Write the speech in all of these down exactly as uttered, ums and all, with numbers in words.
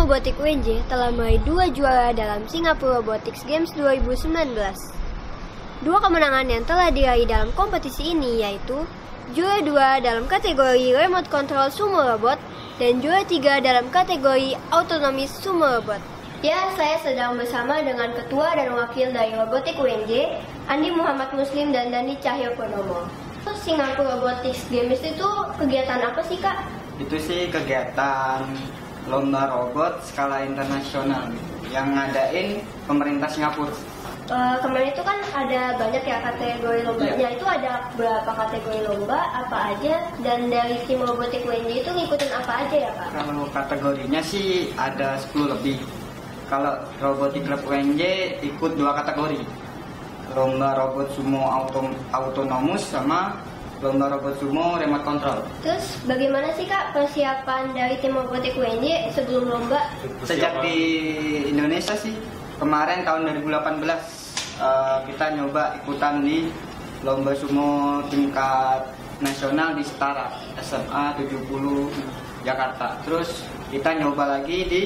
Robotik U N J telah meraih dua juara dalam Singapore Robotics Games dua ribu sembilan belas. Dua kemenangan yang telah diraih dalam kompetisi ini yaitu juara dua dalam kategori Remote Control Sumo Robot dan juara tiga dalam kategori Autonomous Sumo Robot. Ya, saya sedang bersama dengan ketua dan wakil dari Robotik U N J, Andi Muhammad Muslim dan Dandi Cahyokunomo. Singapore Robotics Games itu kegiatan apa sih, Kak? Itu sih kegiatan lomba robot skala internasional yang ngadain pemerintah Singapura. Uh, kemarin itu kan ada banyak ya kategori lombanya. Yeah. Itu ada berapa kategori lomba, apa aja, dan dari tim Robotik U N J itu ngikutin apa aja ya, Kak? Kalau kategorinya sih ada sepuluh lebih. Kalau Robotik Club U N J ikut dua kategori, lomba robot sumo auto, autonomous sama lomba robot sumo remote control. Terus bagaimana sih, Kak, persiapan dari tim Robotik U N J sebelum lomba? Sejak di Indonesia sih, kemarin tahun dua ribu delapan belas uh, kita nyoba ikutan di lomba sumo tingkat nasional di Setara S M A tujuh puluh Jakarta. Terus kita nyoba lagi di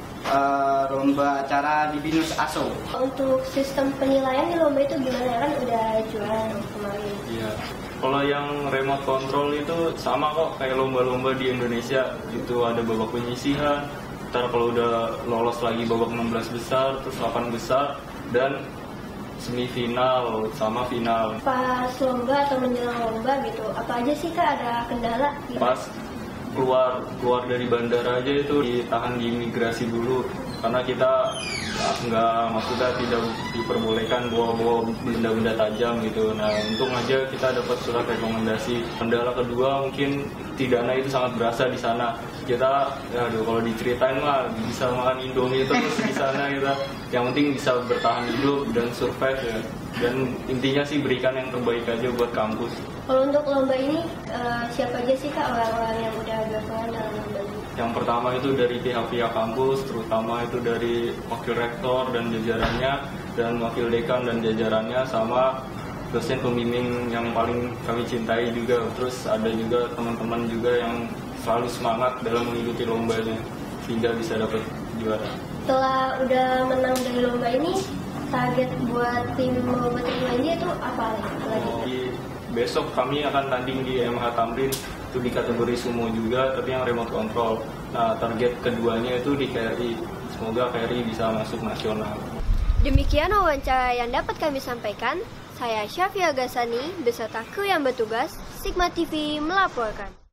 uh, lomba acara di Binus Aso. Untuk sistem penilaian di lomba itu gimana, kan udah juara kemarin? Iya. Kalau yang remote control itu sama kok kayak lomba-lomba di Indonesia. Itu ada babak penyisihan, ntar kalau udah lolos lagi babak enam belas besar, terus delapan besar, dan semifinal sama final. Pas lomba atau menjelang lomba gitu, apa aja sih, Kak, ada kendala? Gitu? Pas keluar keluar dari bandara aja itu ditahan di imigrasi dulu, karena kita nggak, maksudnya tidak diperbolehkan bawa-bawa benda-benda tajam gitu. Nah, untung aja kita dapat surat rekomendasi. Kendala kedua mungkin tidaknya itu sangat berasa di sana. Kita, ya aduh, kalau diceritain mah bisa makan Indomie terus di sana kita. Yang penting bisa bertahan hidup dan survive ya. Dan intinya sih berikan yang terbaik aja buat kampus. Kalau untuk lomba ini uh, siapa aja sih, Kak, orang-orang yang udah berperan dalam lomba ini? Yang pertama itu dari pihak-pihak kampus, terutama itu dari wakil rektor dan jajarannya, dan wakil dekan dan jajarannya, sama dosen pembimbing yang paling kami cintai juga. Terus ada juga teman-teman juga yang selalu semangat dalam mengikuti lombanya hingga bisa dapat juara. Setelah udah menang dari lomba ini, target buat tim Robotik U N J itu apa lagi? Di, besok kami akan tanding di M H Tamrin, itu di kategori sumo juga, tapi yang remote control. Nah, target keduanya itu di K R I. Semoga K R I bisa masuk nasional. Demikian wawancara yang dapat kami sampaikan. Saya Syafia Gasani beserta kru yang bertugas, Sigma T V melaporkan.